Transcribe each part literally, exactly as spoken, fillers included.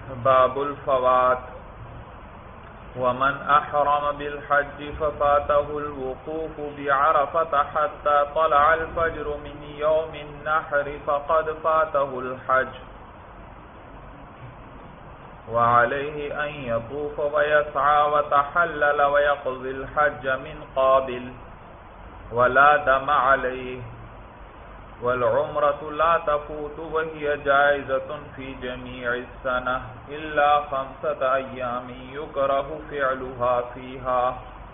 باب الفوات ومن احرم بالحج ففاته الوقوف بعرفة حتى طلع الفجر من يوم النحر فقد فاته الحج وعليه أن يطوف ويسعى وتحلل ويقضي الحج من قابل ولا دم عليه والعمرة لا تفوت وهي جائزة في جميع السنة إلا خمسة أيام يكره فعلها فيها.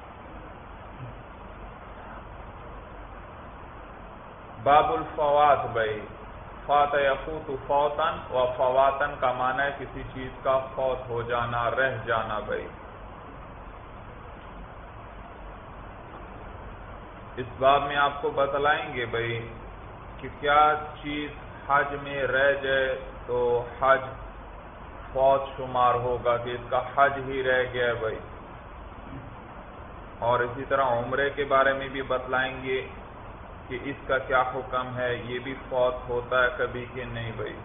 باب الفوات بھائی فات یفوت فوتن و فواتن کا معنی ہے کسی چیز کا فوت ہو جانا، رہ جانا. بھائی اس باب میں آپ کو بتلائیں گے بھائی کہ کیا چیز حج میں رہ جائے تو حج فوت شمار ہوگا کہ اس کا حج ہی رہ گیا ہے بھائی. اور اسی طرح عمرے کے بارے میں بھی بتلائیں گے کہ اس کا کیا حکم ہے، یہ بھی فوت ہوتا ہے کبھی کہ نہیں. بھائی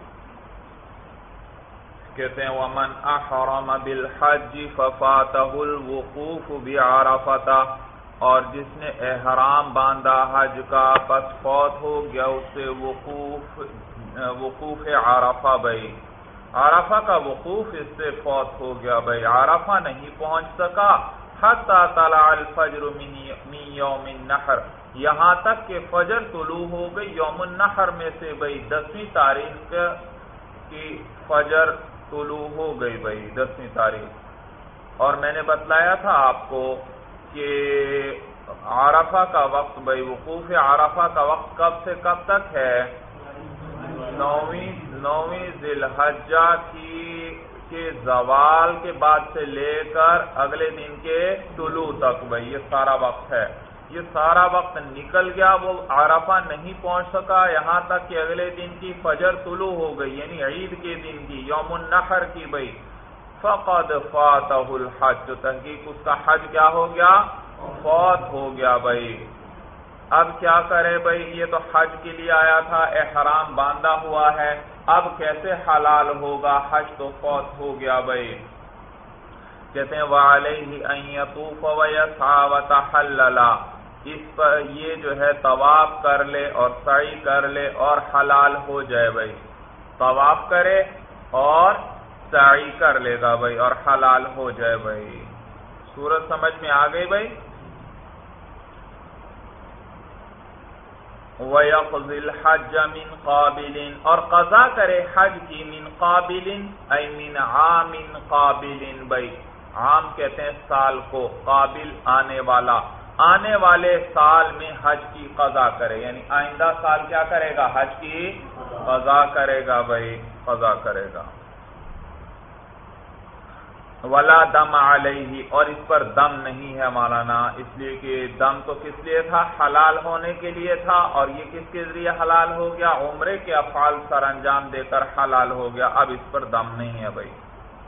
کہتے ہیں وَمَنْ أَحْرَمَ بِالْحَجِّ فَفَاتَهُ الْوُقُوفُ بِعَرَفَةَ، اور جس نے احرام باندھا حج کا پس فوت ہو گیا اسے وقوف وقوف عرفہ. بھائی عرفہ کا وقوف اس سے فوت ہو گیا. بھائی عرفہ نہیں پہنچ سکا حتی طلع الفجر من یوم النحر، یہاں تک کہ فجر طلوع ہو گئی یوم النحر میں سے. بھائی دسویں تاریخ کی فجر طلوع ہو گئی. بھائی دسویں تاریخ. اور میں نے بتلایا تھا آپ کو کہ عرفہ کا وقت بھائی وقوف عرفہ کا وقت کب سے کب تک ہے؟ نویں نویں ذی الحجہ کی کے زوال کے بعد سے لے کر اگلے دن کے طلوع تک. بھائی یہ سارا وقت ہے. یہ سارا وقت نکل گیا، وہ عرفہ نہیں پہنچ سکا یہاں تک کہ اگلے دن کی فجر طلوع ہو گئی، یعنی عید کے دن کی، یوم النحر کی. بھائی فقد فاتہ الحج، تو تحقیق اس کا حج کیا ہو گیا؟ فوت ہو گیا. بھائی اب کیا کرے؟ بھائی یہ تو حج کے لیے آیا تھا، احرام باندھا ہوا ہے، اب کیسے حلال ہوگا؟ حج تو فوت ہو گیا. بھائی کہتے ہیں وَعَلَيْهِ أَن يَطُوفَ وَيَسْعَى وَتَحَلَّلَ، اس پر یہ جو ہے طواف کر لے اور سعی کر لے اور حلال ہو جائے. بھائی طواف کرے اور سعی کر لے گا بھائی اور حلال ہو جائے. بھائی سورت سمجھ میں آ گئی. بھائی وَيَقْضِي الْحَجَّ مِنْ قَابِلٍ، اور قضا کرے حج کی من قابل ای من عام قابل. بھائی عام کہتے ہیں سال کو، قابل آنے والا، آنے والے سال میں حج کی قضا کرے، یعنی آئندہ سال کیا کرے گا؟ حج کی قضا کرے گا. بھائی قضا کرے گا. ولا دم علیہ، اور اس پر دم نہیں ہے مولانا، اس لیے کہ دم تو کس لیے تھا؟ حلال ہونے کے لیے تھا. اور یہ کس کے ذریعے حلال ہو گیا؟ عمرے کے افعال سر انجام دے کر حلال ہو گیا. اب اس پر دم نہیں ہے. بھائی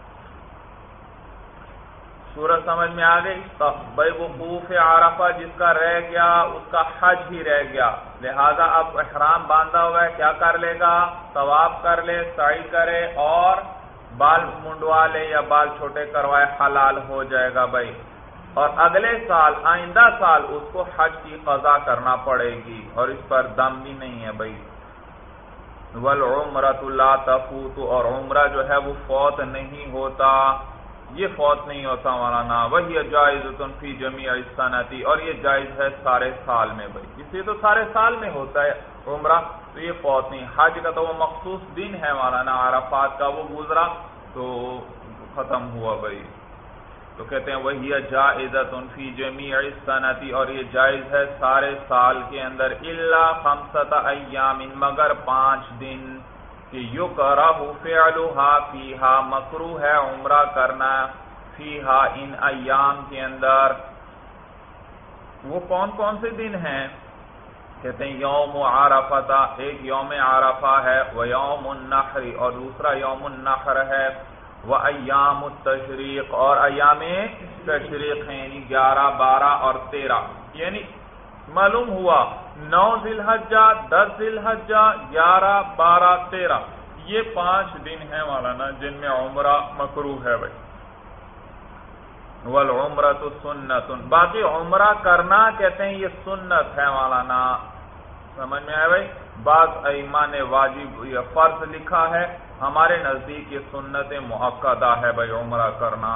سورت سمجھ میں آ گئی. بھائی وقوف عرفہ جس کا رہ گیا اس کا حج ہی رہ گیا، لہذا اب احرام باندھا ہوا ہے، کیا کر لے گا؟ طواف کر لے، سعی کرے اور بال منڈوا لے یا بال چھوٹے کروائے، حلال ہو جائے گا. بھائی اور اگلے سال آئندہ سال اس کو حج کی قضا کرنا پڑے گی اور اس پر دم بھی نہیں ہے. بھائی والعمرۃ لا تفوت، اور عمرہ جو ہے وہ فوت نہیں ہوتا، یہ فوت نہیں ہوتا مولانا. وہی جائزۃ فی جمیع السنۃ، اور یہ جائز ہے سارے سال میں. بھائی اس لیے تو سارے سال میں ہوتا ہے عمرہ، تو یہ فوت نہیں. حج کا تو وہ مخصوص دن ہے مولانا، عرفات کا، وہ گزرا تو ختم ہوا. بھائی تو کہتے ہیں وہی جائزۃ فی جمیع السنۃ، اور یہ جائز ہے سارے سال کے اندر، الا خمسۃ ایام، مگر پانچ دن، کہ یکرہ فعلھا فیہا، مکروہ ہے عمرہ کرنا فیہا ان ایام کے اندر. وہ کون کون سے دن ہیں؟ کہتے ہیں یوم عرفہ، ایک یوم عرفہ ہے، و یوم النحر، اور دوسرا یوم النحر ہے، و ایام التشریق، اور ایام تشریق ہیں، یعنی گیارہ بارہ اور تیرہ. یعنی معلوم ہوا نو ذی الحجہ، دس ذی الحجہ، گیارہ بارہ تیرہ، یہ پانچ دن ہیں مولانا جن میں عمرہ مکروہ ہے بھائی. والعمرۃ سنت، باقی عمرہ کرنا کہتے ہیں یہ سنت ہے مولانا. سمجھ میں آئے بھائی؟ بعض ائمہ نے واجب یا فرض لکھا ہے، ہمارے نزدیک یہ سنت مؤکدہ ہے بھائی عمرہ کرنا.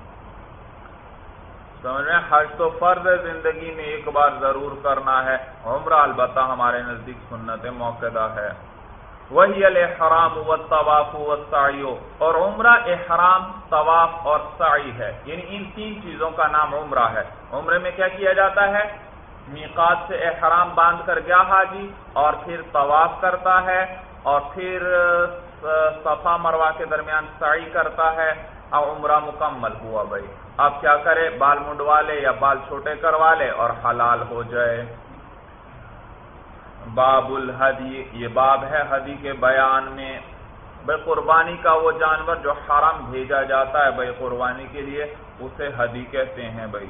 سمجھ میں؟ حج تو فرض ہے، زندگی میں ایک بار ضرور کرنا ہے. عمرہ البتہ ہمارے نزدیک سنت مؤکدہ ہے. وہی الاحرام والطواف والسعی، اور عمرہ احرام، طواف اور سعی ہے، یعنی ان تین چیزوں کا نام عمرہ ہے. عمرے میں کیا کیا جاتا ہے؟ میقات سے احرام باندھ کر گیا حاجی، اور پھر طواف کرتا ہے، اور پھر صفا مروہ کے درمیان سعی کرتا ہے، اور عمرہ مکمل ہوا بھائی. اب کیا کرے؟ بال منڈوا لے یا بال چھوٹے کروا لے اور حلال ہو جائے. باب الہدی، یہ باب ہے ہدی کے بیان میں. بھائی قربانی کا وہ جانور جو حرم بھیجا جاتا ہے بھائی قربانی کے لیے، اسے ہدی کہتے ہیں بھائی.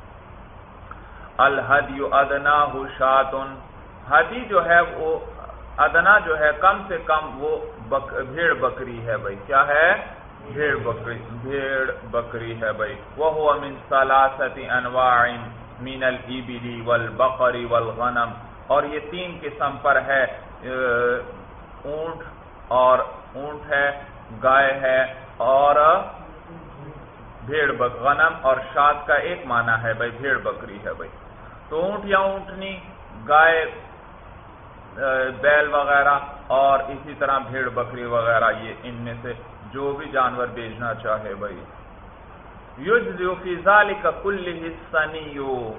الہدی ادناہ شاۃ، ہدی جو ہے وہ ادنا جو ہے کم سے کم وہ بک بھیڑ بکری ہے بھائی. کیا ہے؟ بھیڑ بکری بھیڑ بکری ہے بھائی. وہو من ثلاثۃ انواع من الابل والبقر والغنم، اور یہ تین قسم پر ہے، اونٹ اور اونٹ ہے، گائے ہے، اور بھیڑ بک غنم اور شاد کا ایک معنی ہے بھائی بھیڑ بکری ہے بھائی. تو اونٹ یا اونٹنی، گائے، بیل وغیرہ، اور اسی طرح بھیڑ بکری وغیرہ، یہ ان میں سے جو بھی جانور بیچنا چاہے بھائی. یجزئ فی ذلک کلہ الثنی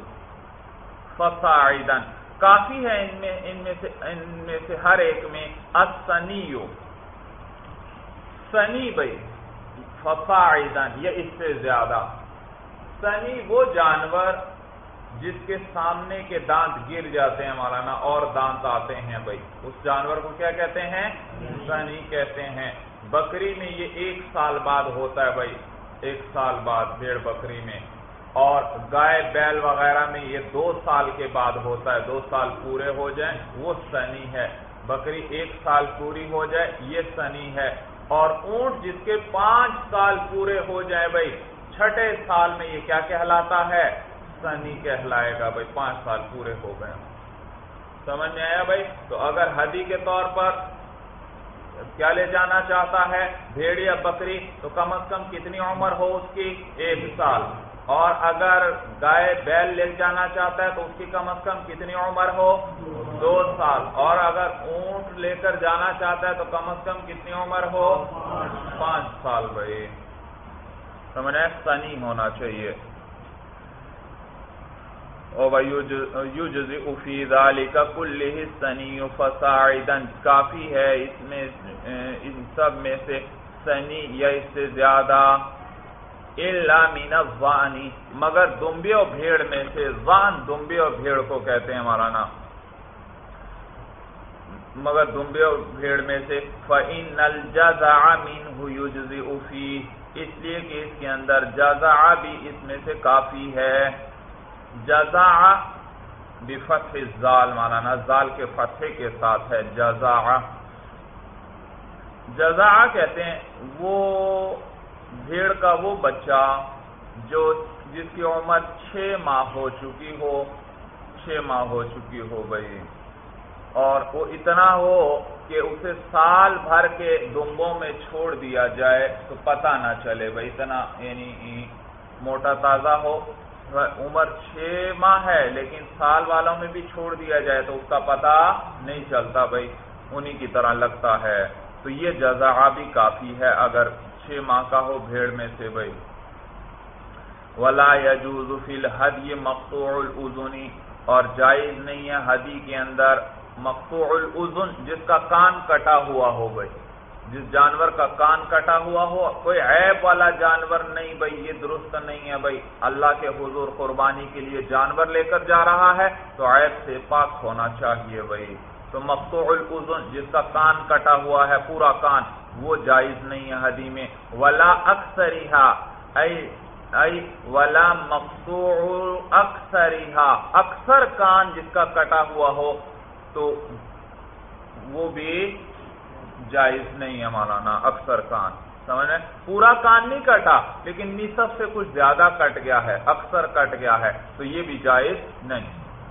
فصاعدا، کافی ہے ان میں ان میں سے ان میں سے ہر ایک میں الثنی، ثنی بھائی، فصاعدا یہ اس سے زیادہ. ثنی وہ جانور جس کے سامنے کے دانت گر جاتے ہیں مولانا اور دانت آتے ہیں بھائی، اس جانور کو کیا کہتے ہیں؟ ثنی کہتے ہیں. بکری میں یہ ایک سال بعد ہوتا ہے بھائی، ایک سال بعد بھیڑ بکری میں، اور گائے بیل وغیرہ میں یہ دو سال کے بعد ہوتا ہے، دو سال پورے ہو جائیں وہ ثنی ہے. بکری ایک سال پوری ہو جائے یہ ثنی ہے. اور اونٹ جس کے پانچ سال پورے ہو جائے بھائی، چھٹے سال میں یہ کیا کہلاتا ہے؟ ثنی کہلائے گا بھائی، پانچ سال پورے ہو گئے. سمجھ میں آیا بھائی؟ تو اگر ہدی کے طور پر کیا لے جانا چاہتا ہے بھیڑ یا بکری، تو کم از کم کتنی عمر ہو اس کی؟ ایک سال. اور اگر گائے بیل لے جانا چاہتا ہے تو اس کی کم از کم کتنی عمر ہو؟ دو سال. اور اگر اونٹ لے کر جانا چاہتا ہے تو کم از کم کتنی عمر ہو؟ پانچ سال بھائی. سمجھے؟ ثنی ہونا چاہیے. وَيُجْزِئُ فِي ذَلِكَ كُلِّهِ الثَّنِيُّ فَصَاعِدًا، کافی ہے اس میں ان سب میں سے ثنی یا اس سے زیادہ. إِلَّا مِنَ الظَّأْنِ، مگر دمبے و بھیڑ میں سے. ظان دمبے و بھیڑ کو کہتے ہیں مولانا، مگر دمبے و بھیڑ میں سے. فَإِنَّ الْجَزَعَ مِنْهُ يُجْزِئُ فِيهِ، اس لیے کہ اس کے اندر جزع بھی اس میں سے کافی ہے. جزع بفتح الزال مولانا، زال کے فتحے کے ساتھ ہے جزع. جزع کہتے ہیں وہ بھیڑ کا وہ بچہ جو جس کی عمر چھ ماہ ہو چکی ہو، چھ ماہ ہو چکی ہو بھائی، اور وہ اتنا ہو کہ اسے سال بھر کے دمبوں میں چھوڑ دیا جائے تو پتہ نہ چلے بھائی، اتنا یعنی موٹا تازہ ہو، عمر چھ ماہ ہے لیکن سال والوں میں بھی چھوڑ دیا جائے تو اس کا پتہ نہیں چلتا بھائی، انہی کی طرح لگتا ہے. تو یہ جزع بھی کافی ہے اگر چھ ماہ کا ہو بھیڑ میں سے بھائی. وَلَا يَجُوزُ فِي الْهَدْيِ مَقْطُوعُ الْأُذُنِ، اور جائز نہیں ہے ہدی کے اندر مقطوع الاذن، جس کا کان کٹا ہوا ہو بھائی، جس جانور کا کان کٹا ہوا ہو. کوئی عیب والا جانور نہیں بھائی، یہ درست نہیں ہے بھائی. اللہ کے حضور قربانی کے لیے جانور لے کر جا رہا ہے تو عیب سے پاک ہونا چاہیے بھائی. تو مقطوع الاذن جس کا کان کٹا ہوا ہے پورا کان، وہ جائز نہیں ہے ہدی میں. ولا اکثرھا ای ای ولا مقطوع اکثرھا، اکثر کان جس کا کٹا ہوا ہو تو وہ بھی جائز نہیں ہے مولانا، اکثر کان سمجھ رہے، پورا کان نہیں کٹا لیکن نصف سے کچھ زیادہ کٹ گیا ہے، اکثر کٹ گیا ہے، تو یہ بھی جائز نہیں۔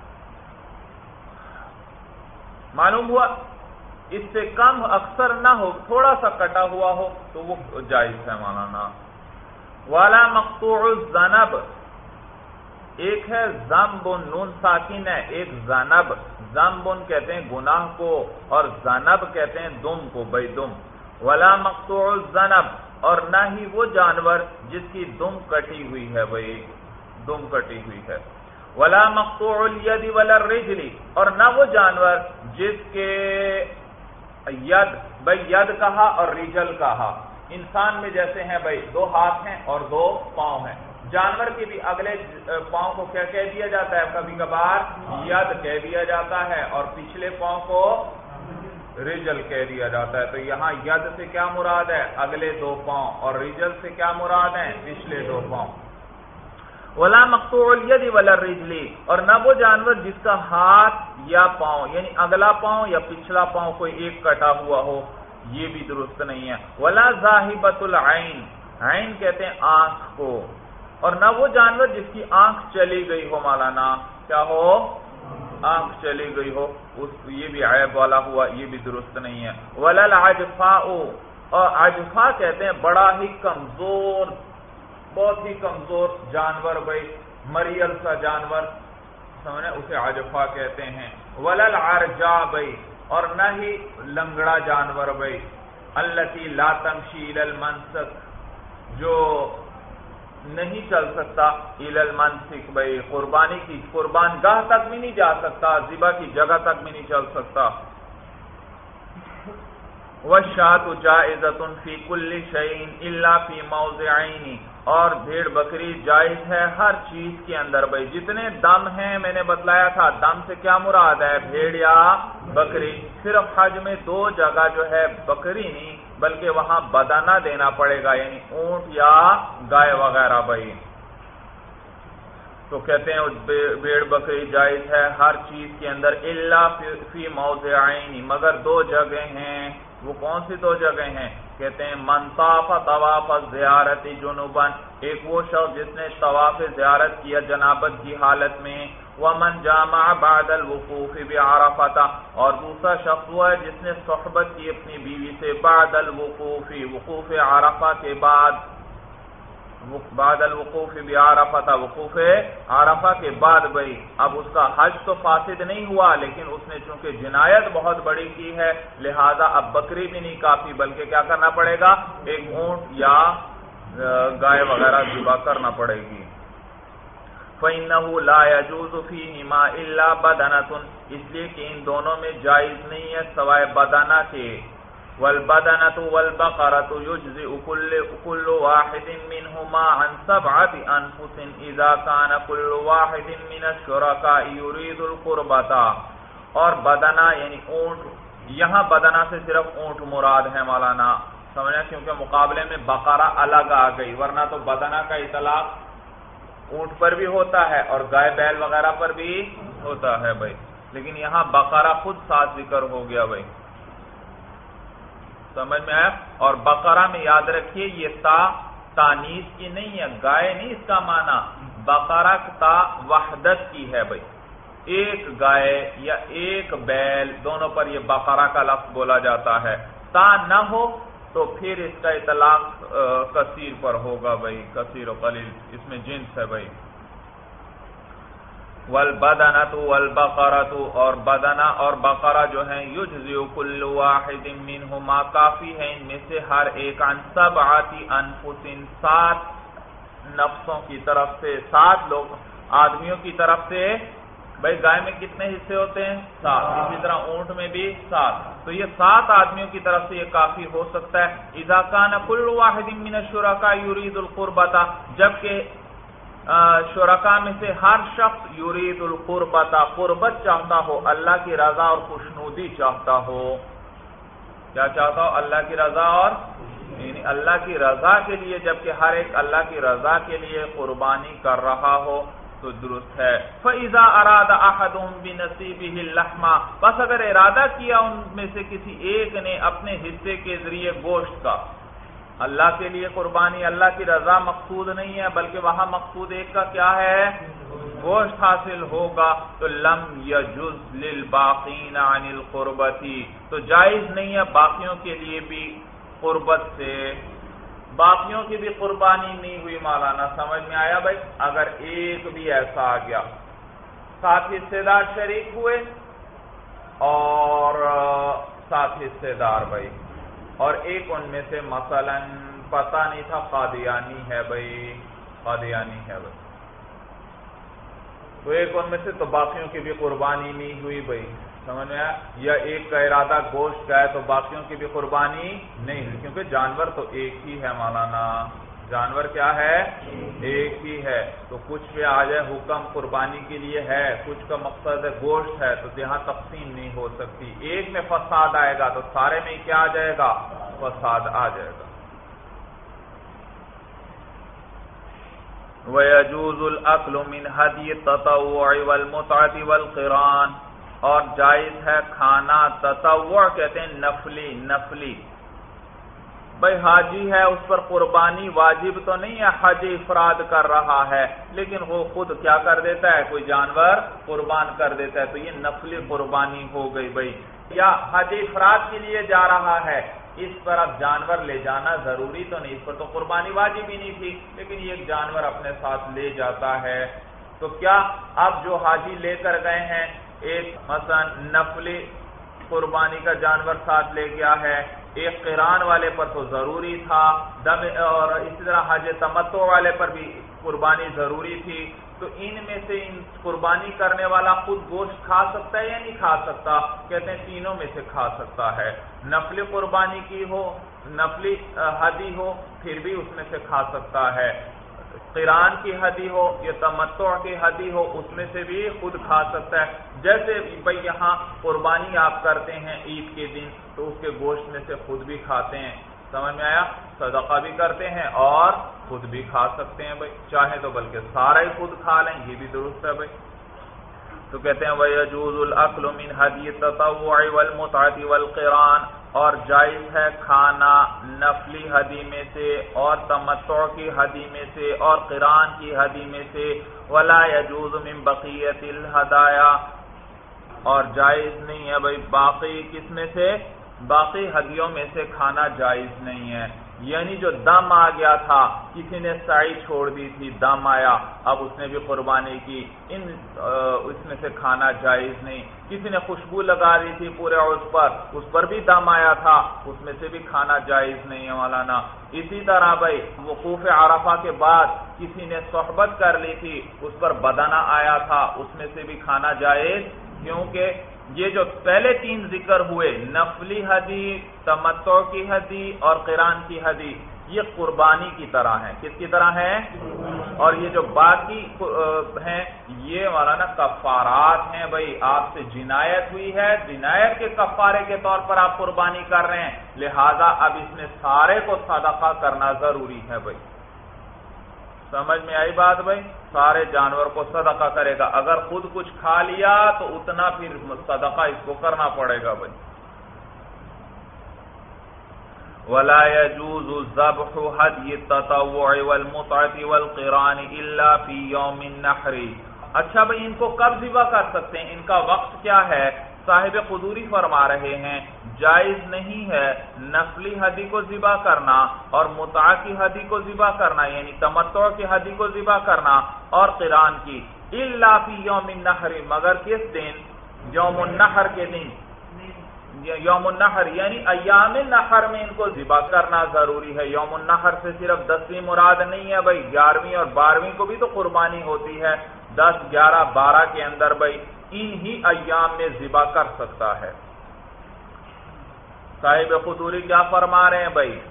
معلوم ہوا اس سے کم اکثر نہ ہو، تھوڑا سا کٹا ہوا ہو تو وہ جائز ہے مولانا۔ والا مقطوع الذنب، ایک ہے ذنب، نون ساکن ہے، ایک ذنب، ذنب کہتے ہیں گناہ کو اور ذنب کہتے ہیں دم کو، بھائی دم۔ ولا مقطوع الذنب، اور نہ ہی وہ جانور جس کی دم کٹی ہوئی ہے، بھائی دم کٹی ہوئی ہے۔ ولا مقطوع الید ولا الرجل، اور نہ وہ جانور جس کے ید، بھائی ید کہا اور رجل کہا، انسان میں جیسے ہیں بھائی دو ہاتھ ہیں اور دو پاؤں ہیں، جانور کے بھی اگلے پاؤں کو کیا کہہ دیا جاتا ہے، کبھی کبھار ید کہہ دیا جاتا ہے اور پچھلے پاؤں کو رجل کہہ دیا جاتا ہے۔ تو یہاں ید سے کیا مراد ہے، اگلے دو پاؤں، اور رجل سے کیا مراد ہے، پچھلے دو پاؤں۔ ولا مقطوع الید ولا الرجل، اور نہ وہ جانور جس کا ہاتھ یا پاؤں یعنی اگلا پاؤں یا پچھلا پاؤں کوئی ایک کٹا ہوا ہو، یہ بھی درست نہیں ہے۔ ولا ذاہبۃ العین، عین کہتے ہیں آنکھ کو، اور نہ وہ جانور جس کی آنکھ چلی گئی ہو مولانا، کیا ہو، آنکھ چلی گئی ہو، اس یہ بھی عیب والا ہوا، یہ بھی درست نہیں ہے۔ ولا العجفاء، اور عجفاء کہتے ہیں بڑا ہی کمزور، بہت ہی کمزور جانور، بھائی مریل سا جانور سمجھے، اسے عجفاء کہتے ہیں۔ ولا العرجاء، بھائی اور نہ ہی لنگڑا جانور، بھائی التی لا تمشی الی المنسک، جو نہیں چل سکتا الی المنسک، بھائی قربانی کی قربان گاہ تک بھی نہیں جا سکتا، ذبح کی جگہ تک بھی نہیں چل سکتا۔ والشاة جائزۃ فی کل شیء الا فی موضعین، اور بھیڑ بکری جائز ہے ہر چیز کے اندر، بھائی جتنے دم ہیں میں نے بتلایا تھا، دم سے کیا مراد ہے، بھیڑ یا بکری، صرف حج میں دو جگہ جو ہے بکری نہیں بلکہ وہاں بدنہ دینا پڑے گا، یعنی اونٹ یا گائے وغیرہ، بھائی تو کہتے ہیں بھیڑ بکری جائز ہے ہر چیز کے اندر، الا فی موضعین، مگر دو جگہ ہیں، وہ کون سی دو جگہ ہیں، کہتے ہیں من طاف طواف الزیارت جنوبا، ایک وہ شخص جس نے طواف زیارت کیا جنابت کی حالت میں، ومن جامع بعد الوقوف بعرفہ، اور دوسرا شخص وہ ہے جس نے صحبت کی اپنی بیوی سے بعد الوقوف، وقوف عرفہ کے بعد، بعد الوقوف بعرفہ، وقوف عرفہ کے بعد، بھائی اب اس کا حج تو فاسد نہیں ہوا لیکن اس نے چونکہ جنایت بہت بڑی کی ہے لہذا اب بکری بھی نہیں کافی بلکہ کیا کرنا پڑے گا، ایک اونٹ یا گائے وغیرہ ذبح کرنا پڑے گی۔ فَإِنَّهُ لَا يَجُوزُ فِيهِمَا إِلَّا بَدَنَةٌ، اس لیے کہ ان دونوں میں جائز نہیں ہے سوائے بدنہ کے۔ وَالْبَدَنَةُ وَالْبَقَرَةُ يُجْزِئُ كُلُّ وَاحِدٍ مِّنْهُمَا عَنْ سَبْعَةِ أَنفُسٍ إِذَا كَانَ كُلُّ وَاحِدٍ مِّنَ الشُّرَكَاءِ يُرِيدُ الْقُرْبَةَ، اور بدنہ یعنی اونٹ، یہاں بدنہ سے صرف اونٹ مراد ہے مولانا، سمجھیں، کیونکہ مقابلے میں بقرہ الگ آ گئی، ورنہ تو بدنہ کا اطلاق اونٹ پر بھی ہوتا ہے اور گائے بیل وغیرہ پر بھی ہوتا ہے، بھائی لیکن یہاں بقرہ خود ساتھ ذکر ہو گیا، بھائی سمجھ میں آیا۔ اور بقرہ میں یاد رکھیے یہ تا تانیث کی نہیں ہے، گائے نہیں اس کا معنی، بقرہ تا وحدت کی ہے، بھائی ایک گائے یا ایک بیل دونوں پر یہ بقرہ کا لفظ بولا جاتا ہے، تا نہ ہو تو پھر اس کا اطلاق کثیر پر ہوگا، بھائی کثیر و قلیل اس میں جنس ہے، بھائی۔ والبدنۃ والبقرۃ، اور بدنہ اور بقرہ جو ہیں، یجزئ کل واحد منہما، کافی ہے ان میں سے ہر ایک، عن سبعۃ انفس، سات نفسوں کی طرف سے، سات لوگ آدمیوں کی طرف سے، بھائی گائے میں کتنے حصے ہوتے ہیں، سات، اسی طرح اونٹ میں بھی سات، تو یہ سات آدمیوں کی طرف سے یہ کافی ہو سکتا ہے۔ اذا کان کل واحد من الشرکاء یرید القربۃ، جبکہ شرکاء میں سے ہر شخص یرید القربۃ، قربت چاہتا ہو، اللہ کی رضا اور خوشنودی چاہتا ہو، کیا چاہتا ہو، اللہ کی رضا اور یعنی اللہ کی رضا کے لیے، جبکہ ہر ایک اللہ کی رضا کے لیے قربانی کر رہا ہو، تو درست ہے۔ فَإِذَا أَرَادَ أَحَدُهُمْ بِنَصِيبِهِ اللَّحْمَ، بس اگر ارادہ کیا ان میں سے کسی ایک نے اپنے حصے کے ذریعے گوشت کا، اللہ کے لیے قربانی، اللہ کی رضا مقصود نہیں ہے بلکہ وہاں مقصود ایک کا کیا ہے؟ گوشت حاصل ہوگا، تو لم یجوز للباقین عن القربتی، تو جائز نہیں ہے باقیوں کے لیے بھی قربت سے، باقیوں کی بھی قربانی نہیں ہوئی۔ مولانا سمجھ میں آیا بھائی؟ اگر ایک بھی ایسا آ گیا، سات حصے دار شریک ہوئے اور سات حصے دار بھائی، اور ایک ان میں سے مثلا پتہ نہیں تھا قادیانی ہے بھائی، قادیانی ہے بھائی، تو ایک ان میں سے، تو باقیوں کی بھی قربانی نہیں ہوئی بھائی، سمجھ میں آیا؟ یا ایک کا ارادہ گوشت کا ہے تو باقیوں کی بھی قربانی نہیں ہوئی، کیونکہ جانور تو ایک ہی ہے مولانا، جانور کیا ہے؟ ایک ہی ہے، تو کچھ پہ آ جائے حکم قربانی کے لیے ہے، کچھ کا مقصد ہے گوشت ہے، تو یہاں تقسیم نہیں ہو سکتی، ایک میں فساد آئے گا تو سارے میں کیا آ جائے گا؟ فساد آ جائے گا۔ وَيَجُوزُ الْأَكْلُ مِنْ هَدْيِ التَّطَوُّعِ وَالْمُتْعَةِ وَالْقِرَانِ، اور جائز ہے کھانا، تطوع کہتے ہیں نفلی، نفلی بھائی حاجی ہے اس پر قربانی واجب تو نہیں ہے، حج افراد کر رہا ہے لیکن وہ خود کیا کر دیتا ہے؟ کوئی جانور قربان کر دیتا ہے، تو یہ نفلی قربانی ہو گئی بھائی۔ یا حج افراد کے لیے جا رہا ہے، اس پر اب جانور لے جانا ضروری تو نہیں، اس پر تو قربانی واجب ہی نہیں تھی، لیکن یہ ایک جانور اپنے ساتھ لے جاتا ہے، تو کیا اب جو حاجی لے کر گئے ہیں ایک مثلا نفلی قربانی کا جانور ساتھ لے گیا ہے، ایک قران والے پر تو ضروری تھا دم، اور اسی طرح حج تمتع والے پر بھی قربانی ضروری تھی، تو ان میں سے ان قربانی کرنے والا خود گوشت کھا سکتا ہے یا نہیں کھا سکتا؟ کہتے ہیں تینوں میں سے کھا سکتا ہے، نفلی قربانی کی ہو، نفلی ہدی ہو، پھر بھی اس میں سے کھا سکتا ہے، قران کی ہدی ہو یا تمتع کی ہدی ہو، اس میں سے بھی خود کھا سکتا ہے۔ جیسے بھائی یہاں قربانی آپ کرتے ہیں عید کے دن تو اس کے گوشت میں سے خود بھی کھاتے ہیں، سمجھ میں آیا؟ صدقہ بھی کرتے ہیں اور خود بھی کھا سکتے ہیں بھائی، چاہے تو بلکہ سارا ہی خود کھا لیں، یہ بھی درست ہے بھائی۔ تو کہتے ہیں وَيَجُوزُ الْأَكْلُ مِنْ هَدْيِ التَّطَوُّعِ وَالْمُتْعَةِ وَالْقِرَانِ، اور جائز ہے کھانا نفلی ہدی میں سے اور تمتع کی ہدی میں سے اور قران کی ہدی میں سے، وَلَا يَجُوزُ مِنْ بَقِيَّةِ الْهَدَايَا، اور جائز نہیں ہے بھائی باقی کس میں سے؟ باقی ہدیوں میں سے کھانا جائز نہیں ہے، یعنی جو دم آ گیا تھا، کسی نے سعی چھوڑ دی تھی، دم آیا، اب اس نے بھی قربانی کی، ان اس میں سے کھانا جائز نہیں، کسی نے خوشبو لگا دی تھی پورے عضو پر، اس پر بھی دم آیا تھا، اس میں سے بھی کھانا جائز نہیں ہے مولانا۔ اسی طرح بھائی وقوف عرفہ کے بعد کسی نے صحبت کر لی تھی، اس پر بدنہ آیا تھا، اس میں سے بھی کھانا جائز، کیونکہ یہ جو پہلے تین ذکر ہوئے نفلی ہدی، تمتع کی ہدی اور قران کی ہدی، یہ قربانی کی طرح ہیں، کس کی طرح ہیں؟ اور یہ جو باقی ہیں یہ مولانا کفارات ہیں بھائی، آپ سے جنایت ہوئی ہے، جنایت کے کفارے کے طور پر آپ قربانی کر رہے ہیں، لہذا اب اس میں سارے کو صدقہ کرنا ضروری ہے بھائی، سمجھ میں آئی بات بھائی؟ سارے جانور کو صدقہ کرے گا، اگر خود کچھ کھا لیا تو اتنا پھر صدقہ اس کو کرنا پڑے گا بھائی۔ وَلَا يَجُوزُ ذَبْحُ هَدْيِ التَّطَوُّعِ وَالْمُتْعَةِ وَالْقِرَانِ إِلَّا فِي يَوْمِ النَّحْرِ، اچھا بھائی ان کو کب ذبح کر سکتے ہیں؟ ان کا وقت کیا ہے؟ صاحب قدوری فرما رہے ہیں جائز نہیں ہے نفلی ہدی کو ذبح کرنا اور متع کی ہدی کو ذبح کرنا، یعنی تمتع کی ہدی کو ذبح کرنا اور قران کی، الا فی یوم النحر، مگر کس دن؟ یوم النحر کے دن، یوم النحر یعنی ایام النحر میں ان کو ذبح کرنا ضروری ہے۔ یوم النحر سے صرف دسویں مراد نہیں ہے بھائی، گیارہویں اور بارہویں کو بھی تو قربانی ہوتی ہے، دس گیارہ بارہ کے اندر بھائی انہی ایام میں ذبح کر سکتا ہے۔ صاحب قدوری کیا فرما رہے ہیں بھائی؟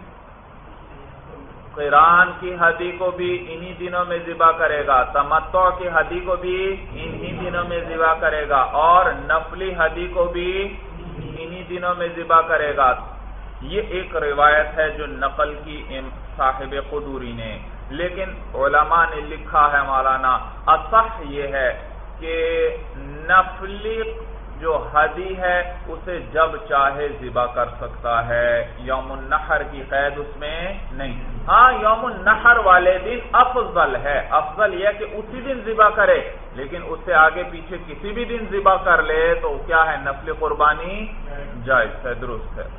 قران کی ہدی کو بھی انہی دنوں میں ذبح کرے گا، تمتع کی ہدی کو بھی انہی دنوں میں ذبح کرے گا اور نفلی ہدی کو بھی انہی دنوں میں ذبح کرے گا۔ یہ ایک روایت ہے جو نقل کی صاحب قدوری نے، لیکن علماء نے لکھا ہے مولانا اصح یہ ہے کہ نفلی جو ہدی ہے اسے جب چاہے ذبح کر سکتا ہے، یوم النحر کی قید اس میں نہیں۔ ہاں یوم النحر والے دن افضل ہے، افضل یہ کہ اسی دن ذبح کرے، لیکن اس سے آگے پیچھے کسی بھی دن ذبح کر لے تو کیا ہے، نفل قربانی جائز ہے، درست ہے۔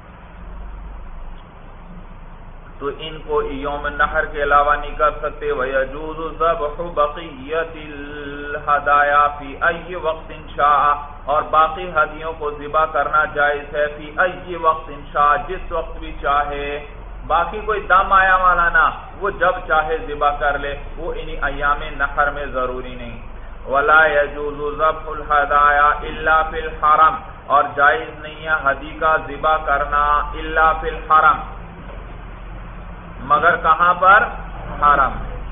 تو ان کو یوم النحر کے علاوہ نہیں کر سکتے۔ وَيَجُوزُ ذَبْحُ بَقِيَّةِ الْهَدَايَا فِي أَيِّ وَقْتٍ شَاءَ، اور باقی ہدیوں کو ذبح کرنا جائز ہے، فی أَيِّ وَقْتٍ شَاءَ، جس وقت بھی چاہے۔ باقی کوئی دم آیا مولانا وہ جب چاہے ذبح کر لے، وہ انہی ایام نحر میں ضروری نہیں۔ وَلَا يَجُوزُ ذَبْحُ الْهَدَايَا إِلَّا فِي الْحَرَمِ، اور جائز نہیں ہے ہدی کا ذبح کرنا إِلَّا فِي الْحَرَمِ، مگر کہاں پر؟ حرم۔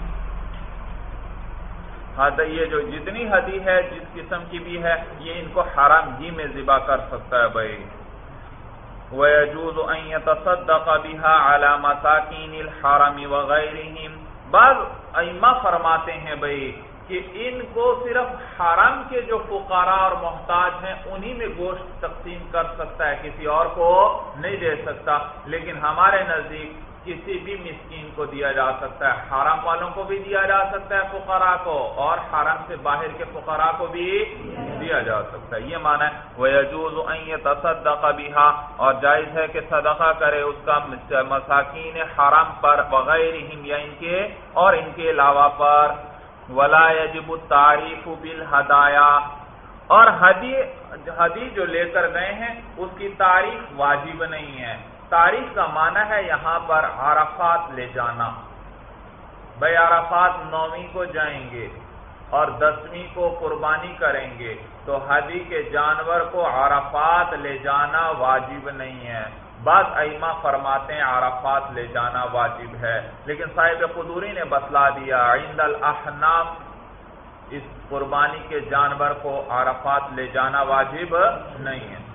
یہ جو جتنی ہدی ہے جس قسم کی بھی ہے یہ ان کو حرم ہی میں ذبح کر سکتا ہے بھائی۔ وَيَجُوزُ أَن يَتَصَدَّقَ بِهَا عَلَى مَسَاكِينِ الْحَرَمِ وَغَيْرِهِمْ، بعض ائمہ فرماتے ہیں بھائی کہ ان کو صرف حرم کے جو فقراء اور محتاج ہیں انہی میں گوشت تقسیم کر سکتا ہے، کسی اور کو نہیں دے سکتا، لیکن ہمارے نزدیک کسی بھی مسکین کو دیا جا سکتا ہے، حرم والوں کو بھی دیا جا سکتا ہے فقراء کو، اور حرم سے باہر کے فقراء کو بھی دیا جا سکتا ہے، یہ معنی ہے۔ وَيَجُوزُ أَن يَتَصَدَّقَ بِهَا، اور جائز ہے کہ صدقہ کرے اس کا مساکین حرم پر، وغیرہم یا ان کے اور ان کے علاوہ پر۔ وَلَا يَجِبُ التَّعْرِيفُ بِالْهَدَايَا، اور ہدی ہدی جو لے کر گئے ہیں اس کی تعریف واجب نہیں ہے۔ تعریف کا معنی ہے یہاں پر عرفات لے جانا، بھائی عرفات نویں کو جائیں گے اور دسویں کو قربانی کریں گے تو ہدی کے جانور کو عرفات لے جانا واجب نہیں ہے۔ بعض ائمہ فرماتے ہیں عرفات لے جانا واجب ہے، لیکن صاحب قدوری نے بتلا دیا عند الاحناف اس قربانی کے جانور کو عرفات لے جانا واجب نہیں ہے۔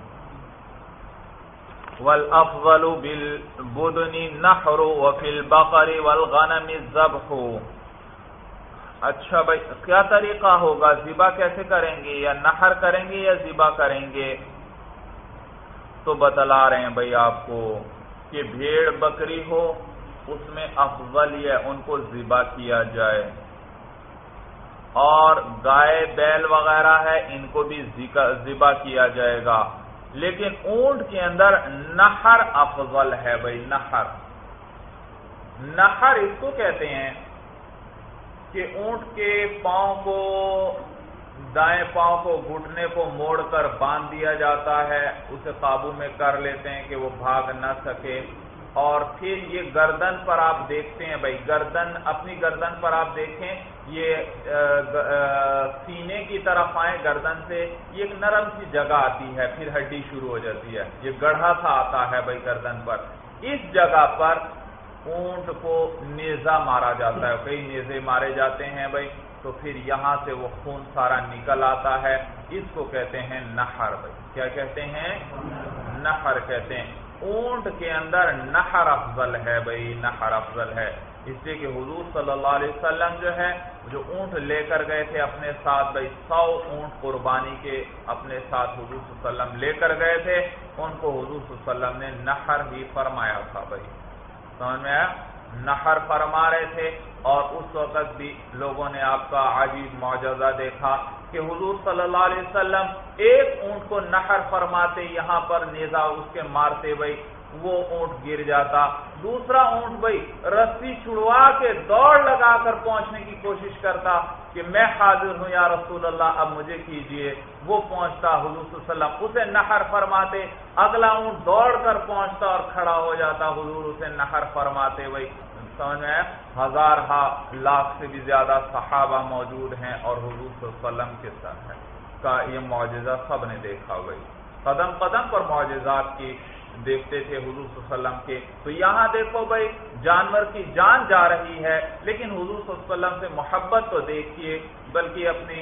والافضل بالبدن النحر وفي البقر والغنم الذبح، اچھا بھائی کیا طریقہ ہوگا، ذبح کیسے کریں گے، یا نحر کریں گے یا ذبح کریں گے؟ تو بتلا رہے ہیں بھائی آپ کو کہ بھیڑ بکری ہو اس میں افضل ہے ان کو ذبح کیا جائے، اور گائے بیل وغیرہ ہے ان کو بھی ذبح کیا جائے گا، لیکن اونٹ کے اندر نحر افضل ہے بھائی۔ نحر نحر اس کو کہتے ہیں کہ اونٹ کے پاؤں کو، دائیں پاؤں کو گھٹنے کو موڑ کر باندھ دیا جاتا ہے، اسے قابو میں کر لیتے ہیں کہ وہ بھاگ نہ سکے، اور پھر یہ گردن پر آپ دیکھتے ہیں بھائی، گردن اپنی گردن پر آپ دیکھیں، یہ سینے کی طرف آئیں گردن سے، یہ ایک نرم سی جگہ آتی ہے، پھر ہڈی شروع ہو جاتی ہے، یہ گڑھا سا آتا ہے بھائی گردن پر، اس جگہ پر اونٹ کو نیزہ مارا جاتا ہے، کئی نیزے مارے جاتے ہیں بھائی، تو پھر یہاں سے وہ خون سارا نکل آتا ہے، اس کو کہتے ہیں نحر بھائی۔ کیا کہتے ہیں؟ نحر کہتے ہیں۔ اونٹ کے اندر نحر افضل ہے بھائی، نحر افضل ہے، اس لیے کہ حضور صلی اللہ علیہ وسلم جو ہے جو اونٹ لے کر گئے تھے اپنے ساتھ بھائی، سو اونٹ قربانی کے اپنے ساتھ حضور صلی اللہ علیہ وسلم لے کر گئے تھے، ان کو حضور صلی اللہ علیہ وسلم نے نحر ہی فرمایا تھا بھائی، سمجھ میں آیا؟ نحر فرما رہے تھے، اور اس وقت بھی لوگوں نے آپ کا عجیب معجزہ دیکھا کہ حضور صلی اللہ علیہ وسلم ایک اونٹ کو نحر فرماتے، یہاں پر نیزہ اس کے مارتے بھائی، وہ اونٹ گر جاتا، دوسرا اونٹ بھائی رسی چھڑوا کے دوڑ لگا کر پہنچنے کی کوشش کرتا کہ میں حاضر ہوں یا رسول اللہ اب مجھے کیجئے، وہ پہنچتا، حضور صلی اللہ علیہ وسلم اسے نحر فرماتے، اگلا اونٹ دوڑ کر پہنچتا اور کھڑا ہو جاتا، حضور اسے نحر فرماتے بھائی، سمجھ میں ہزار ہا لاکھ سے بھی زیادہ صحابہ موجود ہیں اور حضور صلی اللہ علیہ وسلم کے ساتھ ہے کا یہ معجزہ سب نے دیکھا بھائی، قدم قدم پر معجزات کی دیکھتے تھے حضور صلی اللہ علیہ وسلم کے۔ تو یہاں دیکھو بھائی جانور کی جان جا رہی ہے، لیکن حضور صلی اللہ علیہ وسلم سے محبت تو دیکھیے، بلکہ اپنی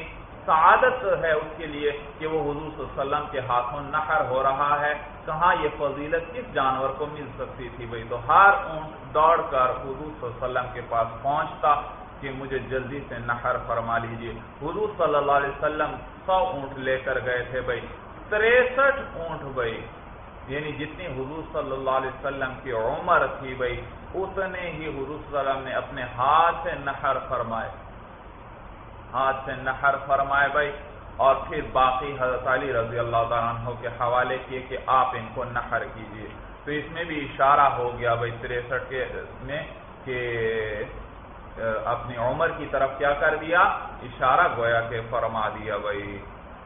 سعادت ہے اس کے لیے کہ وہ حضور صلی اللہ علیہ وسلم کے ہاتھوں نحر ہو رہا ہے. کہاں یہ فضیلت کس جانور کو مل سکتی تھی بھائی؟ تو ہر اونٹ دوڑ کر حضور صلی اللہ علیہ وسلم کے پاس پہنچتا کہ مجھے جلدی سے نحر فرما لیجیے. حضور صلی اللہ علیہ وسلم سو اونٹ لے کر گئے تھے بھائی، تریسٹھ اونٹ بھائی، یعنی جتنی حضور صلی اللہ علیہ وسلم کی عمر تھی بھائی، اتنے ہی حضور صلی اللہ علیہ وسلم نے اپنے ہاتھ سے نحر فرمائے، ہاتھ سے نحر فرمائے بھائی. اور پھر باقی حضرت علی رضی اللہ تعالیٰ عنہ کے حوالے کیے کہ آپ ان کو نحر کیجیے. تو اس میں بھی اشارہ ہو گیا بھائی تریسٹھ کے میں کہ اپنی عمر کی طرف کیا کر دیا، اشارہ گویا کہ فرما دیا بھائی.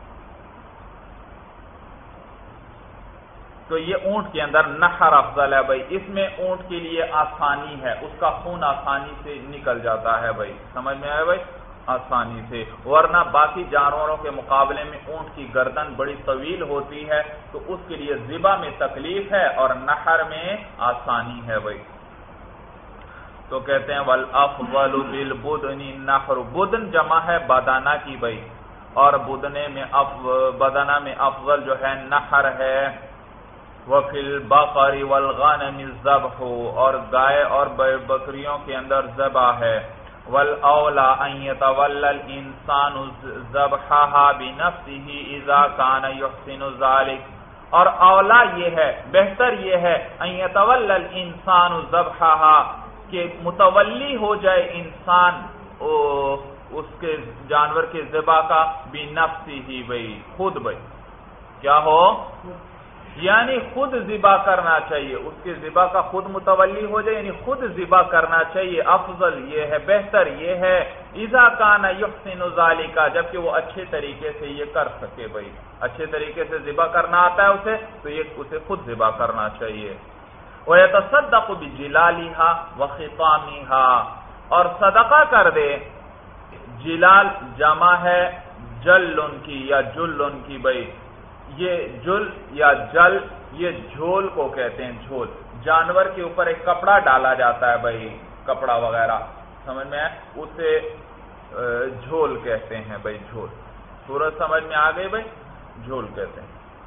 تو یہ اونٹ کے اندر نحر افضل ہے بھائی. اس میں اونٹ کے لیے آسانی ہے، اس کا خون آسانی سے نکل جاتا ہے بھائی، سمجھ میں آئے بھائی، آسانی سے. ورنہ باقی جانوروں کے مقابلے میں اونٹ کی گردن بڑی طویل ہوتی ہے، تو اس کے لیے ذبح میں تکلیف ہے اور نحر میں آسانی ہے بھائی. تو کہتے ہیں والافضل بالبدن نحر، بدن جمع ہے بدنہ کی بھائی، اور بدنے میں بدنہ میں افضل جو ہے نحر ہے. وفی البقر والغنم الذبح، اور گائے اور بکریوں کے اندر ذبح ہے. والاولی ان يتولى الانسان ذبحها بنفسه اذا كان يحسن ذلك، اور اولا یہ ہے، بہتر یہ ہے ان يتولى الانسان ذبحها کہ متولی ہو جائے انسان اس کے جانور کے ذبح کا بنفسه بھائی، خود بھائی کیا ہو، یعنی خود ذبح کرنا چاہیے، اس کے ذبح کا خود متولی ہو جائے، یعنی خود ذبح کرنا چاہیے. افضل یہ ہے، بہتر یہ ہے اذا کان یحسن ذالک، جبکہ وہ اچھے طریقے سے یہ کر سکے بھائی، اچھے طریقے سے ذبح کرنا آتا ہے اسے، تو یہ اسے خود ذبح کرنا چاہیے. وَيَتَصَدَّقُ بِجِلَالِهَا وَخِطَامِهَا، اور صدقہ کر دے. جلال جمع ہے جلن کی یا جلن کی بھائی، یہ جل یا جل یہ جھول کو کہتے ہیں. جھول جانور کے اوپر ایک کپڑا ڈالا جاتا ہے بھائی، کپڑا وغیرہ، سمجھ میں ہے، اسے جھول کہتے ہیں بھائی. جھول سورج سمجھ میں آ گئی بھائی، جھول کہتے ہیں.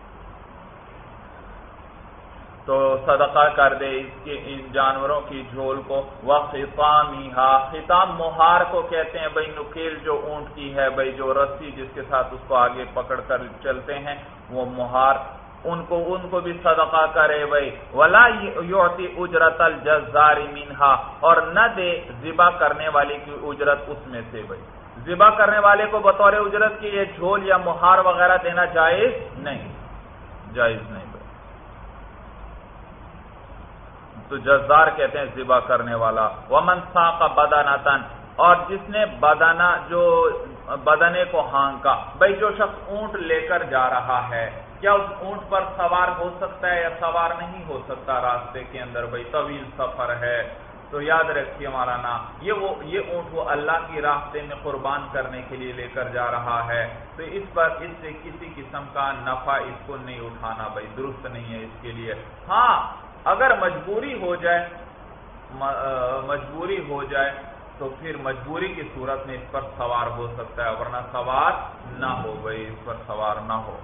تو صدقہ کر دے اس کے ان جانوروں کی جھول کو. وَخِطَامِهَا، خطام مہار کو کہتے ہیں بھائی، نکیل جو اونٹ کی ہے بھائی، جو رسی جس کے ساتھ اس کو آگے پکڑ کر چلتے ہیں، وہ مہار، ان کو ان کو بھی صدقہ کرے بھائی. وَلَا يُعْطِ أُجْرَةَ الْجَزَّارِ مِنْهَا، اور نہ دے ذبح کرنے والے کی اجرت اس میں سے بھائی. ذبح کرنے والے کو بطور اجرت کی یہ جھول یا مہار وغیرہ دینا جائز نہیں، جائز نہیں بھائی. تو جزار کہتے ہیں ذبح کرنے والا. وَمَنْ سَاقَ بَدَنَةً، اور جس نے بدنہ جو بدنے کو ہانکا بھائی. جو شخص اونٹ لے کر جا رہا ہے، کیا اس اونٹ پر سوار ہو سکتا ہے یا سوار نہیں ہو سکتا راستے کے اندر بھائی؟ طویل سفر ہے. تو یاد رکھیے مولانا، یہ وہ یہ اونٹ وہ اللہ کی راستے میں قربان کرنے کے لیے لے کر جا رہا ہے، تو اس پر اس سے کسی قسم کا نفع اس کو نہیں اٹھانا بھائی، درست نہیں ہے اس کے لیے. ہاں اگر مجبوری ہو جائے مجبوری ہو جائے تو پھر مجبوری کی صورت میں اس پر سوار ہو سکتا ہے، ورنہ سوار نہ ہو بھائی، اس پر سوار نہ ہو.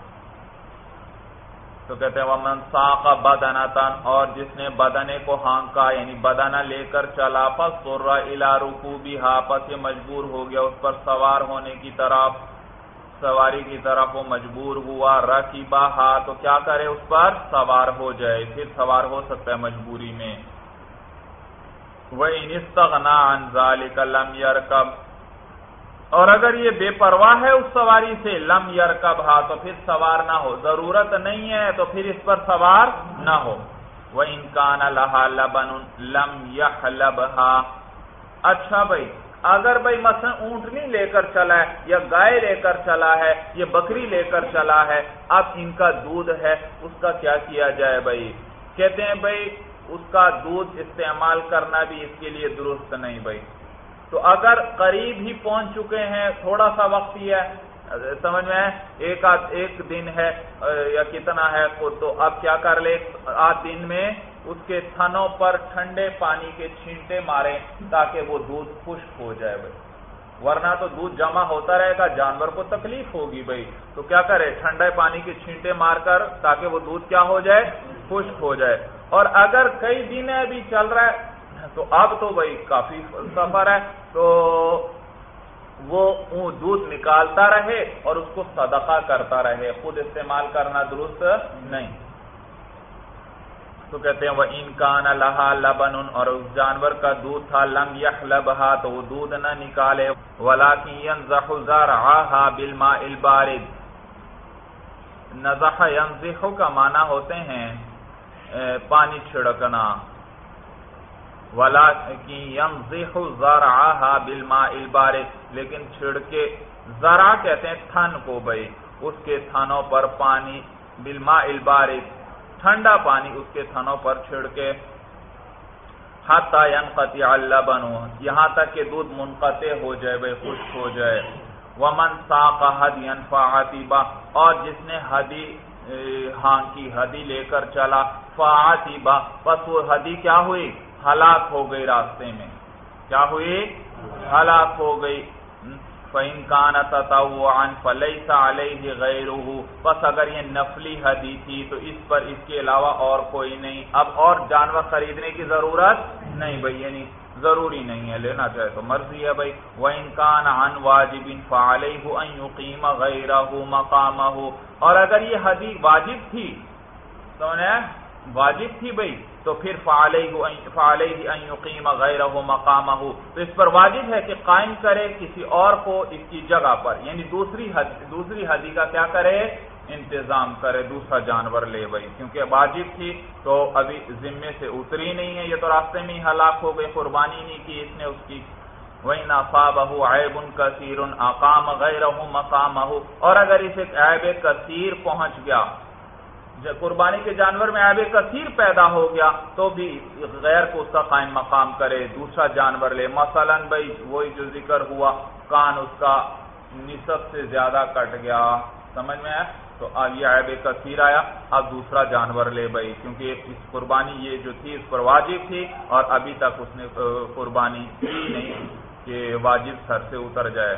تو کہتے ہیں وَمَنْ سَاقَ بَدَنَةً، اور جس نے بدنے کو ہانکا یعنی بدنہ لے کر چلا، فَاضْطُرَّ إِلَىٰ رُكُوبِهَا، پس یہ مجبور ہو گیا اس پر سوار ہونے کی طرف، سواری کی طرف وہ مجبور ہوا. رَكِبَهَا، تو کیا کرے اس پر سوار ہو جائے، پھر سوار ہو سکتا ہے مجبوری میں. وَإِنِ اسْتَغْنَىٰ عَنْ ذَلِكَ لَمْ يَرْكَبْ، اور اگر یہ بے پرواہ ہے اس سواری سے، لم يرکبها، تو پھر سوار نہ ہو. ضرورت نہیں ہے تو پھر اس پر سوار نہ ہو. وَإِنْ كَانَ لَهَا لَبَنٌ لَمْ يَحْلَبْهَا، اچھا بھائی اگر بھائی مثلا اونٹنی لے کر چلا ہے یا گائے لے کر چلا ہے یا بکری لے کر چلا ہے، اب ان کا دودھ ہے، اس کا کیا کیا جائے بھائی؟ کہتے ہیں بھائی اس کا دودھ استعمال کرنا بھی اس کے لیے درست نہیں بھائی. تو اگر قریب ہی پہنچ چکے ہیں، تھوڑا سا وقت ہی ہے، سمجھ میں ہے، ایک آدھ ایک دن ہے یا کتنا ہے، تو اب کیا کر لے، آدھ دن میں اس کے تھنوں پر ٹھنڈے پانی کے چھینٹے مارے تاکہ وہ دودھ خشک ہو جائے بھائی. ورنہ تو دودھ جمع ہوتا رہے گا، جانور کو تکلیف ہوگی بھائی، تو کیا کرے ٹھنڈے پانی کے چھینٹے مار کر تاکہ وہ دودھ کیا ہو جائے، خشک ہو جائے۔ اور اگر کئی دن ابھی چل رہا ہے تو اب تو بھائی کافی سفر ہے، تو وہ دودھ نکالتا رہے اور اس کو صدقہ کرتا رہے، خود استعمال کرنا درست نہیں۔ تو کہتے ہیں وَإِن كَانَ لَهَا لَبَنٌ، اور اس جانور کا دودھ تھا، لَمْ يَحْلَبْهَا، تو وہ دودھ نہ نکالے، وَلَكِنْ يَنْزَحُ زَرْعَهَا بِالْمَاءِ الْبَارِدِ۔ نزح ينزح کا معنی ہوتے ہیں پانی چھڑکنا، وَلَكِنْ يَنْزِحُ زَرْعَهَا بِالْمَاءِ الْبَارِدِ، لیکن چھڑکے، زرع کہتے ہیں تھن کو بھائی، اس کے تھنوں پر پانی، بالماء البارد، ٹھنڈا پانی اس کے تھنوں پر چھڑکے، حَتَّى يَنْقَطِعَ اللَّبَنُ، یہاں تک کہ دودھ منقطع ہو جائے بھائی، خشک ہو جائے۔ وَمَنْ سَاقَ هَدْيًا فَعَتِبَ، اور جس نے ہدی ہاں کی ہدی لے کر چلا، فَعَتِبَ، پس وہ ہدی کیا ہوئی، ہلاک ہو گئی، راستے میں کیا ہوئی، ہلاک ہو گئی۔ فَإِنْ كَانَ تَطَوُّعًا فَلَيْسَ عَلَيْهِ غَيْرُهُ، پس اگر یہ نفلی ہدی تھی تو اس پر اس کے علاوہ اور کوئی نہیں، اب اور جانور خریدنے کی ضرورت نہیں بھائی، یعنی ضروری نہیں ہے، لینا چاہے تو مرضی ہے بھائی۔ وَإِنْ كَانَ عَنْ وَاجِبٍ فَعَلَيْهُ أَنْ يُقِيمَ غَيْرَهُ مَقَامَهُ، اور اگر یہ ہدی واجب تھی تو انہیں واجب تھی بھائی، تو پھر فَعَلَيْهِ أَنْ يُقِيمَ غَيْرَهُ مَقَامَهُ، تو اس پر واجب ہے کہ قائم کرے کسی اور کو اس کی جگہ پر، یعنی دوسری ہدی دوسری ہدی کا کیا کرے، انتظام کرے، دوسرا جانور لے بھائی، کیونکہ واجب تھی تو ابھی ذمے سے اتری نہیں ہے، یہ تو راستے میں ہی ہلاک ہو گئی، قربانی نہیں کی اس نے اس کی۔ وَإِنْ أَصَابَهُ عَيْبٌ كَثِيرٌ أَقَامَ غَيْرَهُ مَقَامَهُ، اور اگر اسے عیب کثیر پہنچ گیا، قربانی کے جانور میں عیب کثیر پیدا ہو گیا تو بھی غیر کو اس کا قائم مقام کرے، دوسرا جانور لے۔ مثلا بھائی وہی جو ذکر ہوا، کان اس کا نصف سے زیادہ کٹ گیا، سمجھ میں آیا، تو اب یہ عیب کثیر آیا، اب دوسرا جانور لے بھائی، کیونکہ اس قربانی یہ جو تھی اس پر واجب تھی اور ابھی تک اس نے قربانی کی نہیں کہ واجب سر سے اتر جائے۔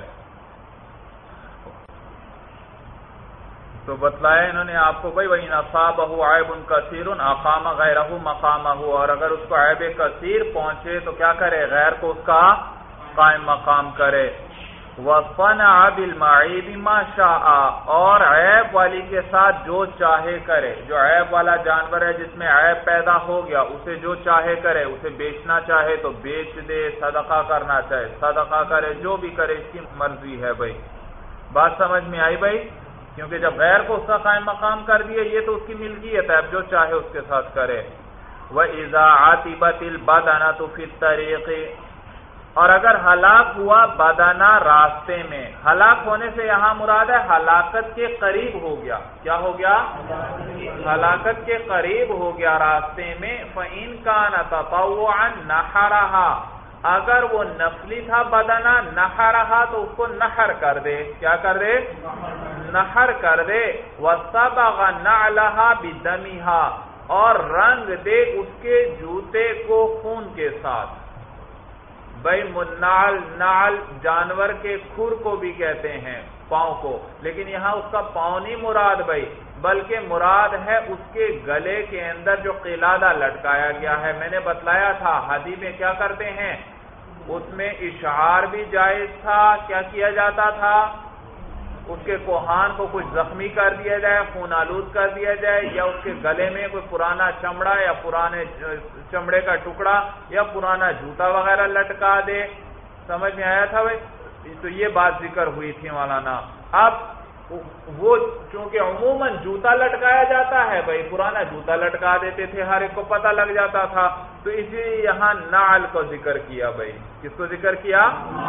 تو بتلایا انہوں نے آپ کو بھائی وَإِنْ أَصَابَهُ عَيْبٌ كَثِيرٌ أَقَامَ غَيْرَهُ مَقَامَهُ، اور اگر اس کو عیب کثیر پہنچے تو کیا کرے، غیر کو اس کا قائم مقام کرے۔ وَصَنَعَ بِالْمَعِيبِ مَا شَاءَ، اور عیب والی کے ساتھ جو چاہے کرے، جو عیب والا جانور ہے جس میں عیب پیدا ہو گیا اسے جو چاہے کرے، اسے بیچنا چاہے تو بیچ دے، صدقہ کرنا چاہے صدقہ کرے، جو بھی کرے اس کی مرضی ہے بھائی۔ بات سمجھ میں آئی بھائی، کیونکہ جب غیر کو اس کا قائم مقام کر دیا یہ تو اس کی ملکیت ہے، اب جو چاہے اس کے ساتھ کرے۔ وَإِذَا عَتِبَتِ الْبَدَنَةُ فِي الطَّرِيقِ، اور اگر ہلاک ہوا بدنہ راستے میں، ہلاک ہونے سے یہاں مراد ہے ہلاکت کے قریب ہو گیا، کیا ہو گیا، ہلاکت کے قریب ہو گیا راستے میں، فَإِنْ كَانَ تَطَوُّعًا نَحَرَهَا، اگر وہ نفلی تھا بدنہ، نحرہا تو اس کو نحر کر دے، کیا کر دے، نحر کر دے، وَصَبَغَ نَعْلَهَا بِدَمِهَا، اور رنگ دے اس کے جوتے کو خون کے ساتھ۔ بھائی منال نال جانور کے کھر کو بھی کہتے ہیں، پاؤں کو، لیکن یہاں اس کا پاؤں نہیں مراد بھائی، بلکہ مراد ہے اس کے گلے کے اندر جو قلادہ لٹکایا گیا ہے۔ میں نے بتلایا تھا ہدی میں کیا کرتے ہیں، اس میں اشعار بھی جائز تھا، کیا کیا جاتا تھا، اس کے کوہان کو کچھ زخمی کر دیا جائے، خون آلود کر دیا جائے، یا اس کے گلے میں کوئی پرانا چمڑا یا پرانے چمڑے کا ٹکڑا یا پرانا جوتا وغیرہ لٹکا دے، سمجھ میں آیا تھا بھائی، تو یہ بات ذکر ہوئی تھی مولانا۔ اب وہ چونکہ عموماً جوتا لٹکایا جاتا ہے بھائی، پرانا جوتا لٹکا دیتے تھے، ہر ایک کو پتہ لگ جاتا تھا، تو اسی لیے یہاں نعل کو ذکر کیا بھائی، کس کو ذکر کیا،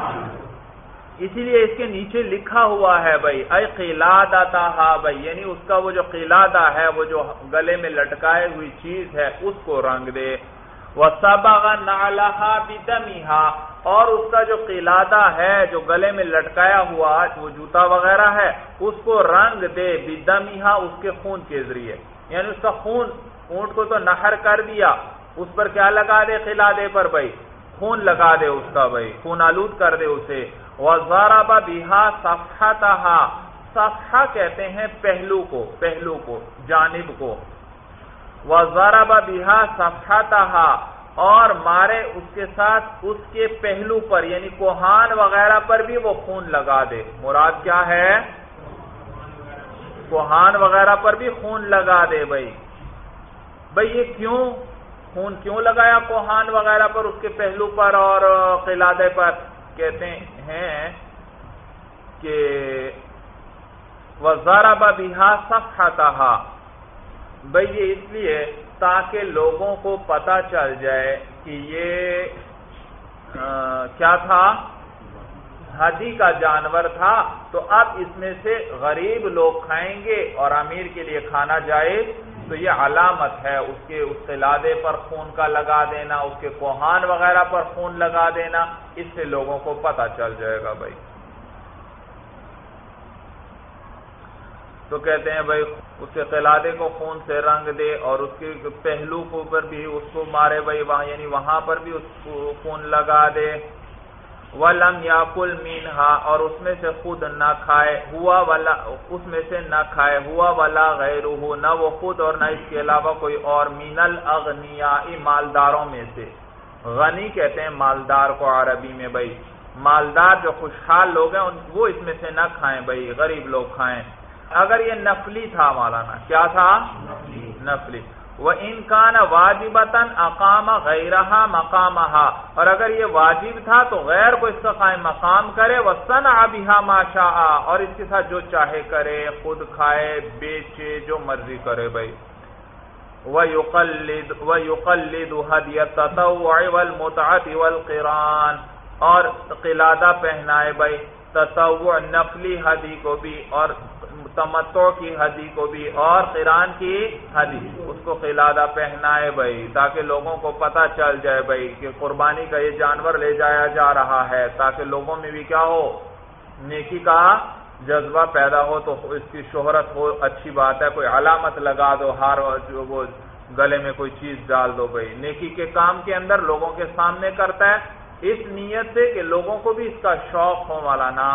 اسی لیے اس کے نیچے لکھا ہوا ہے بھائی اے قلادتھا، بھائی یعنی اس کا وہ جو قلادہ ہے، وہ جو گلے میں لٹکائے ہوئی چیز ہے اس کو رنگ دے۔ وَصَبَغَ نَعْلَهَا بِدَمِهَا، اور اس کا جو قلادہ ہے جو گلے میں لٹکایا ہوا وہ جوتا وغیرہ ہے اس کو رنگ دے، بِدَمِهَا، اس کے خون کے ذریعے، یعنی اس کا خون، اونٹ کو تو نحر کر دیا، اس پر کیا لگا دے، قلادے پر بھائی خون لگا دے اس کا بھائی، خون آلود کر دے اسے۔ وَضَرَبَ بِهَا صَفْحَتَهَا، صفحہ کہتے ہیں پہلو کو، پہلو کو، جانب کو. وَضَرَبَ بِهَا صَفْحَتَهَا، اور مارے اس کے ساتھ اس کے پہلو پر، یعنی کوہان وغیرہ پر بھی وہ خون لگا دے. مراد کیا ہے؟ کوہان وغیرہ پر بھی خون لگا دے. بھائی بھائی یہ کیوں خون کیوں لگایا کوہان وغیرہ پر، اس کے پہلو پر اور قلادے پر؟ کہتے ہیں کہ وَضَرَبَ بِهَا صَفْحَتَهَا، بھئی یہ اس لیے تاکہ لوگوں کو پتہ چل جائے کہ یہ آ, کیا تھا، ہدی کا جانور تھا. تو اب اس میں سے غریب لوگ کھائیں گے اور امیر کے لیے کھانا جائز. تو یہ علامت ہے اس کے اس قلادے پر خون کا لگا دینا، اس کے کوہان وغیرہ پر خون لگا دینا، اس سے لوگوں کو پتہ چل جائے گا. بھائی تو کہتے ہیں بھائی اس کے قلادے کو خون سے رنگ دے اور اس کے پہلو کو پر بھی اس کو مارے، بھائی وہاں یعنی وہاں پر بھی اس کو خون لگا دے. وَلَمْ يَأْكُلْ مِنْهَا، اور اس میں سے خود نہ کھائے، ہوا ولا اس میں سے نہ کھائے، ہوا ولا غیرہ، نہ وہ خود اور نہ اس کے علاوہ کوئی اور، من الاغنیاء، مالداروں میں سے. غنی کہتے ہیں مالدار کو عربی میں. بھائی مالدار جو خوشحال لوگ ہیں وہ اس میں سے نہ کھائیں، بھائی غریب لوگ کھائیں. اگر یہ نفلی تھا مولانا، کیا تھا؟ نفلی. وَإِنْ كَانَ وَاجِبَةً أَقَامَ غَيْرَهَا مَقَامَهَا، اور اگر یہ واجب تھا تو غیر کو اس کا قائم مقام کرے. وَصَنَعَ بِهَا مَا شَاءَ، اور اس کے ساتھ جو چاہے کرے، خود کھائے، بیچے، جو مرضی کرے. بھائی وَيُقَلِّدُ وَيُقَلِّدُ هَدْيَ التَّطَوُّعِ وَالْمُتْعَةِ وَالْقِرَانِ، اور قلادہ پہنائے بھائی تطوع نفلی ہدی کو بھی اور تمتع کی ہدی کو بھی اور قران کی ہدی، اس کو قلادہ پہنائے بھائی تاکہ لوگوں کو پتہ چل جائے بھائی کہ قربانی کا یہ جانور لے جایا جا رہا ہے، تاکہ لوگوں میں بھی کیا ہو، نیکی کا جذبہ پیدا ہو، تو اس کی شہرت ہو. اچھی بات ہے، کوئی علامت لگا دو، ہار جو وہ گلے میں کوئی چیز ڈال دو. بھائی نیکی کے کام کے اندر لوگوں کے سامنے کرتا ہے اس نیت سے کہ لوگوں کو بھی اس کا شوق ہو مولانا.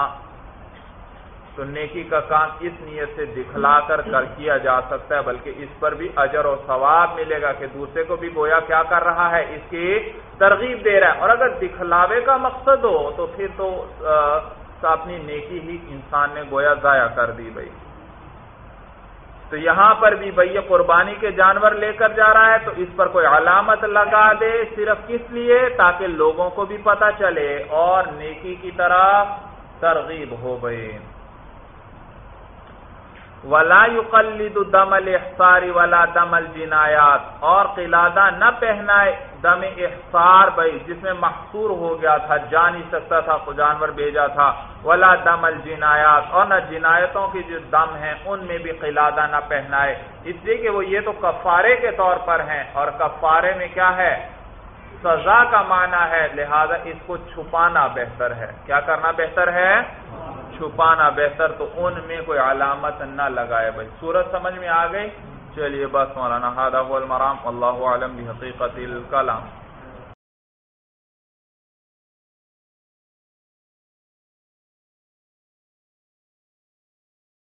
تو نیکی کا کام اس نیت سے دکھلا کر کر کیا جا سکتا ہے، بلکہ اس پر بھی اجر و ثواب ملے گا کہ دوسرے کو بھی گویا کیا کر رہا ہے، اس کی ترغیب دے رہا ہے. اور اگر دکھلاوے کا مقصد ہو تو پھر تو اپنی نیکی ہی انسان نے گویا ضائع کر دی. بھائی تو یہاں پر بھی بھائی یہ قربانی کے جانور لے کر جا رہا ہے تو اس پر کوئی علامت لگا دے، صرف کس لیے؟ تاکہ لوگوں کو بھی پتہ چلے اور نیکی کی طرف ترغیب ہو. بھائی وَلَا يُقَلِّدُ دَمَ الْإِحْصَارِ وَلَا دَمَ الْجِنَایَاتِ، اور قلادہ نہ پہنائے دم احصار بھائی جس میں محصور ہو گیا تھا، جا نہیں سکتا تھا، جانور بھیجا تھا. وَلَا دَمَ الْجِنَایَاتِ، اور نہ جنایتوں کی جو دم ہیں ان میں بھی قلادہ نہ پہنائے، اس لیے کہ وہ یہ تو کفارے کے طور پر ہیں اور کفارے میں کیا ہے، سزا کا معنی ہے، لہذا اس کو چھپانا بہتر ہے. کیا کرنا بہتر ہے؟ چھپانا بہتر. تو ان میں کوئی علامت نہ لگائے. بھائی سورت سمجھ میں آ گئی؟ چلیے بس مولانا، ھذا هو المرام، واللہ اعلم بحقیقت الکلام.